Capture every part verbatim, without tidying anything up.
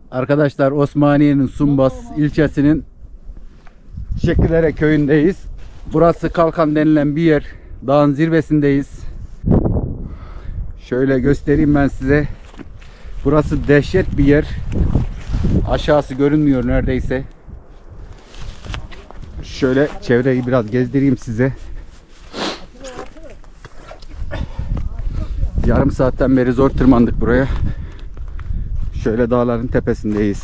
Arkadaşlar Osmaniye'nin Sumbas ilçesinin Şekilere köyündeyiz. Burası Kalkan denilen bir yer. Dağın zirvesindeyiz. Şöyle göstereyim ben size. Burası dehşet bir yer. Aşağısı görünmüyor neredeyse. Şöyle çevreyi biraz gezdireyim size. Yarım saatten beri zor tırmandık buraya. Şöyle dağların tepesindeyiz.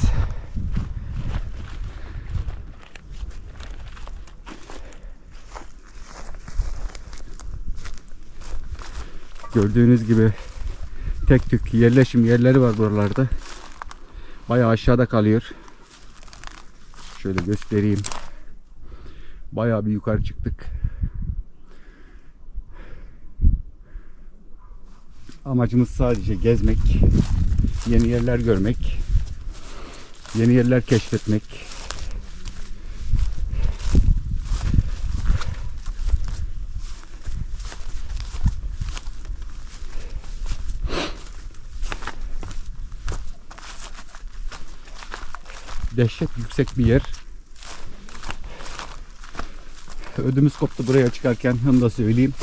Gördüğünüz gibi tek tük yerleşim yerleri var buralarda. Bayağı aşağıda kalıyor. Şöyle göstereyim. Bayağı bir yukarı çıktık. Amacımız sadece gezmek, yeni yerler görmek, yeni yerler keşfetmek. Dehşet yüksek bir yer. Ödümüz koptu buraya çıkarken, onu da söyleyeyim.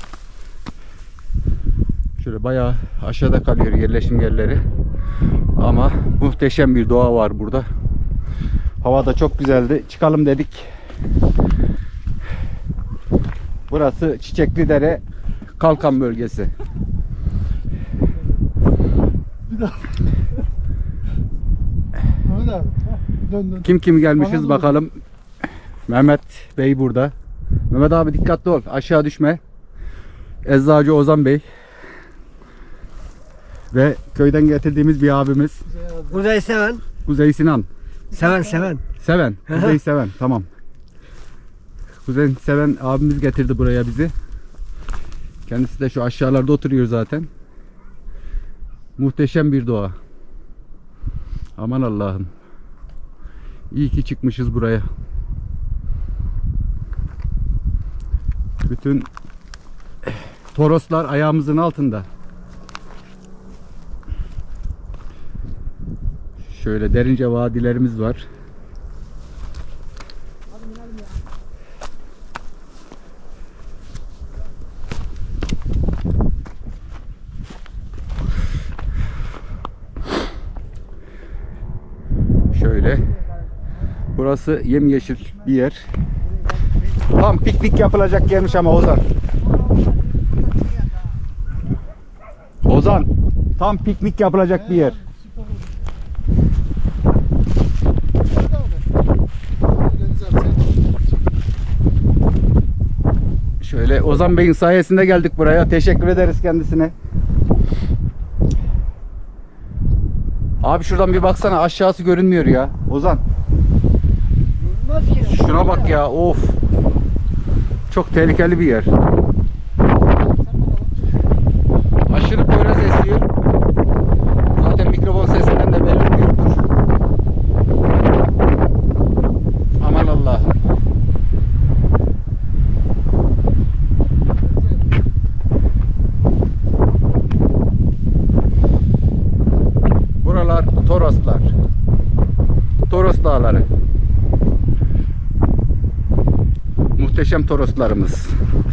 Şöyle bayağı aşağıda kalıyor yerleşim yerleri. Ama muhteşem bir doğa var burada. Hava da çok güzeldi. Çıkalım dedik. Burası Çiçeklidere Kalkan bölgesi. Kim kim gelmişiz bakalım. Mehmet Bey burada. Mehmet abi dikkatli ol. Aşağı düşme. Eczacı Ozan Bey. Ve köyden getirdiğimiz bir abimiz. Kuzey Seven. Kuzey Sinan. Seven Seven. Seven. Kuzey Seven. Tamam. Kuzey Seven abimiz getirdi buraya bizi. Kendisi de şu aşağılarda oturuyor zaten. Muhteşem bir doğa. Aman Allah'ım. İyi ki çıkmışız buraya. Bütün Toroslar ayağımızın altında. Şöyle derince vadilerimiz var. Şöyle. Burası yemyeşil bir yer. Tam piknik yapılacak yermiş ama Ozan. Ozan, tam piknik yapılacak bir yer. Şöyle Ozan Bey'in sayesinde geldik buraya. Teşekkür ederiz kendisine. Abi şuradan bir baksana, aşağısı görünmüyor ya. Ozan. Şuna bak ya, of. Çok tehlikeli bir yer. Aşırı poyraz esiyor. Zaten mikrofon sesinden de belirliyordur. Aman Allah. Buralar Toroslar. Toros dağları. Muhteşem Toroslarımız.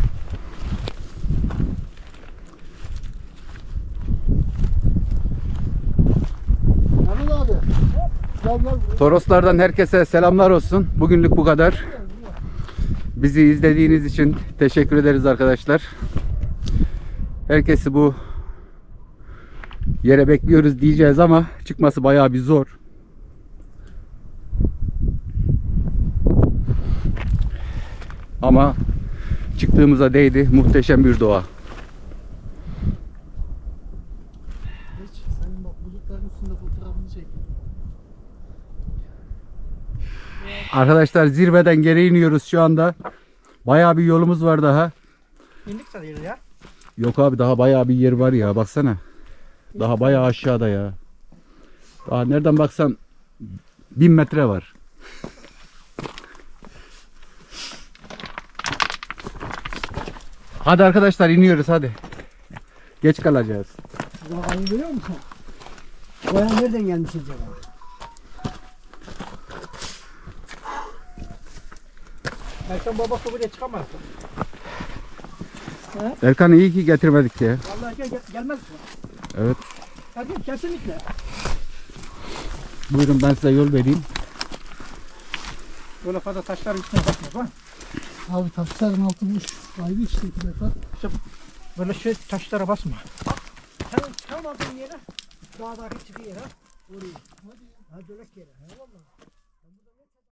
Toroslardan herkese selamlar olsun. Bugünlük bu kadar. Bizi izlediğiniz için teşekkür ederiz arkadaşlar. Herkesi bu yere bekliyoruz diyeceğiz ama çıkması bayağı bir zor. Ama çıktığımıza değdi. Muhteşem bir doğa. Senin bak bulutların üstünde fotoğrafını çek. Arkadaşlar zirveden geri iniyoruz şu anda. Bayağı bir yolumuz var daha. İndik sanıyoruz ya. Yok abi, daha bayağı bir yer var ya, baksana. Daha bayağı aşağıda ya. Daha nereden baksan bin metre var. Hadi arkadaşlar iniyoruz hadi. Geç kalacağız. Ayı görüyor musun? Bayan nereden gelmiş acaba? Erkan babası buraya çıkamaz. Erkan'ı iyi ki getirmedik ya. Vallahi gel, gel, gelmez mi? Evet. Hadi kesinlikle. Buyurun ben size yol vereyim. Böyle fazla taşların üstüne bakma bak. Abi taşların altı boş. Ayrı işte iki defa. İşte böyle şey taşlara basma. Sen çıkamadığın yere dağdaki çıkıyor ha. Oraya. Hadi. Hadi öyle yere. He vallahi.